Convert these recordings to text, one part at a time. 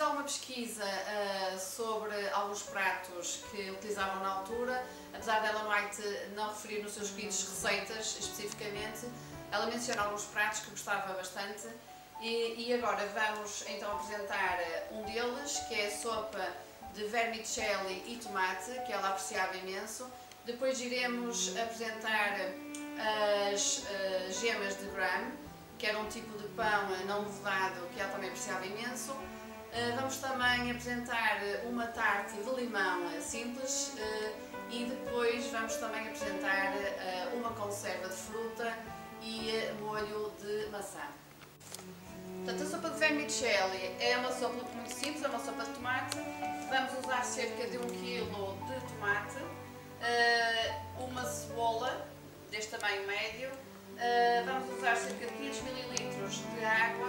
alguma pesquisa sobre alguns pratos que utilizavam na altura, apesar de Ellen White não referir nos seus escritos receitas especificamente, ela menciona alguns pratos que gostava bastante e agora vamos então apresentar um deles, que é a sopa de vermicelli e tomate, que ela apreciava imenso. Depois iremos apresentar as gemas de Graham, que era um tipo de pão não levedado que ela também apreciava imenso. Vamos também apresentar uma tarte de limão simples e depois vamos também apresentar uma conserva de fruta e molho de maçã. Portanto, a sopa de vermicelli é uma sopa muito simples, é uma sopa de tomate. Vamos usar cerca de 1 kg de tomate, uma cebola deste tamanho médio, vamos usar cerca de 500 ml de água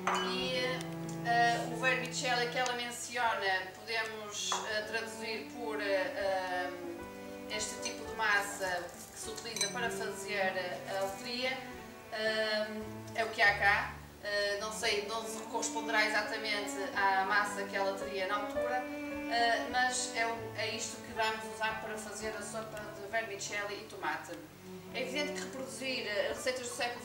e o vermicelli que ela menciona podemos traduzir por este tipo de massa que se utiliza para fazer a letria, é o que há cá. Não sei, não se corresponderá exatamente à massa que ela teria na altura, mas é isto que vamos usar para fazer a sopa de vermicelli e tomate. É evidente que reproduzir receitas do século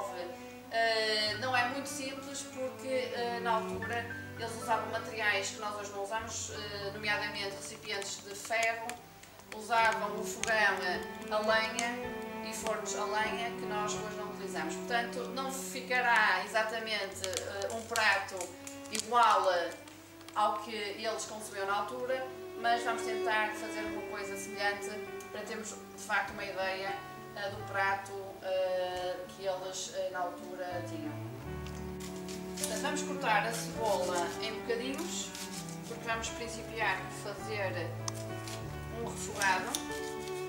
XIX não é muito simples, porque na altura eles usavam materiais que nós hoje não usamos, nomeadamente recipientes de ferro, usavam o fogão a lenha e fornos a lenha que nós hoje não utilizamos. Portanto, não ficará exatamente um prato igual ao que eles consumiam na altura, mas vamos tentar fazer uma coisa semelhante para termos de facto uma ideia do prato que eles na altura tinham. Portanto, vamos cortar a cebola em bocadinhos, porque vamos principiar por fazer um refogado.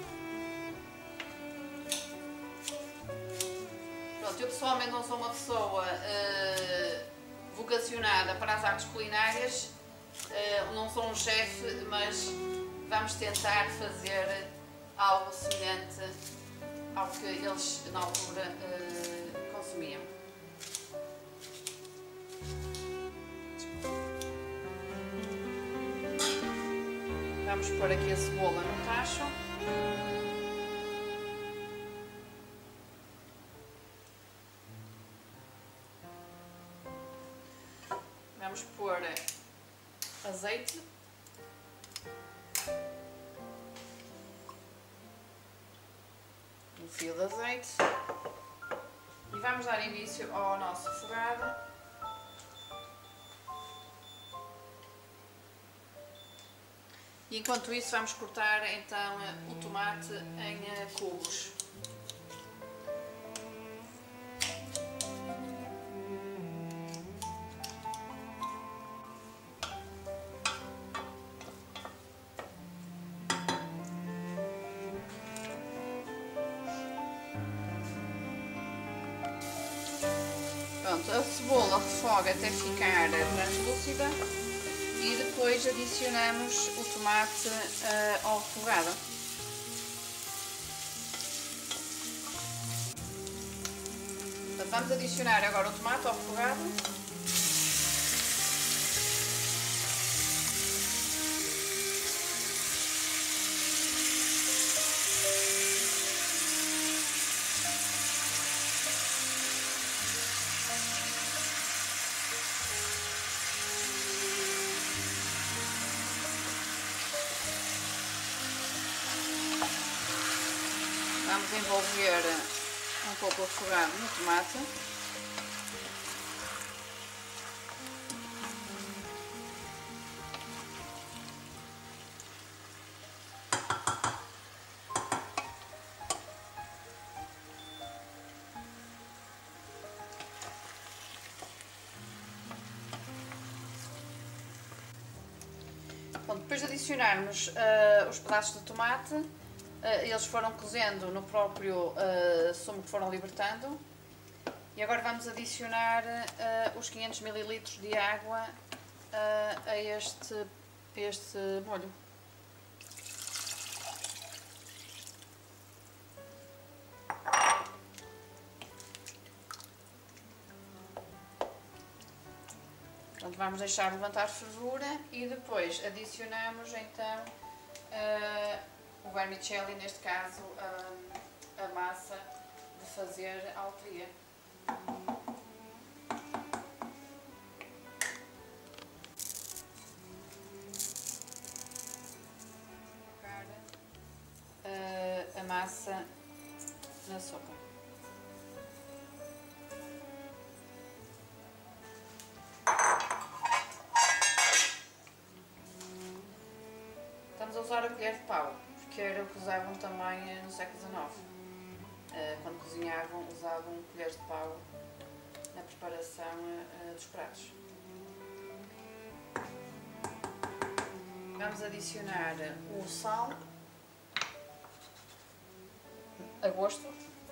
Pronto, eu pessoalmente não sou uma pessoa vocacionada para as artes culinárias, não sou um chefe, mas vamos tentar fazer algo semelhante ao que eles na altura consumiam. Vamos pôr aqui a cebola no tacho. Vamos pôr azeite. Um fio de azeite. E vamos dar início ao nosso refogado. E enquanto isso vamos cortar então o tomate em cubos. Pronto, a cebola refoga até ficar translúcida e depois adicionamos o tomate ao refogado. Portanto, vamos adicionar agora o tomate ao refogado. Vamos envolver um pouco o refogado no tomate. Bom, depois de adicionarmos os pedaços de tomate, eles foram cozendo no próprio sumo que foram libertando. E agora vamos adicionar os 500 ml de água a este molho. Pronto, vamos deixar levantar fervura e depois adicionamos então o vermicelli, neste caso a massa de fazer a altria. A massa na sopa. Estamos a usar a colher de pau, porque era o que usavam também no século XIX. Quando cozinhavam, usavam colheres de pau na preparação dos pratos. Vamos adicionar o sal a gosto.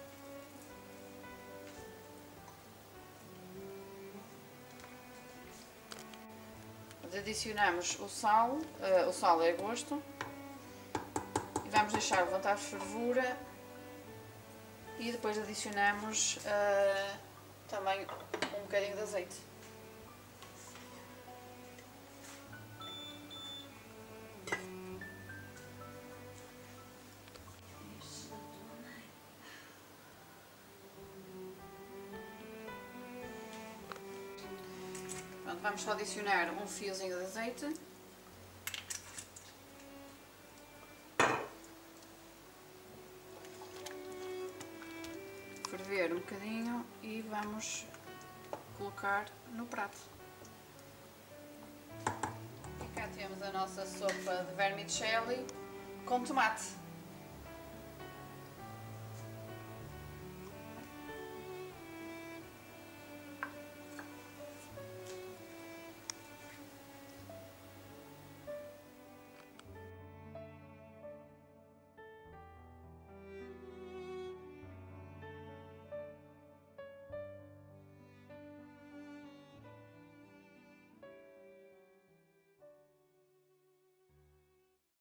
Adicionamos o sal é a gosto, e vamos deixar levantar fervura e depois adicionamos também um bocadinho de azeite. Pronto, vamos só adicionar um fiozinho de azeite. Ferver um bocadinho e vamos colocar no prato. E cá temos a nossa sopa de vermicelli com tomate.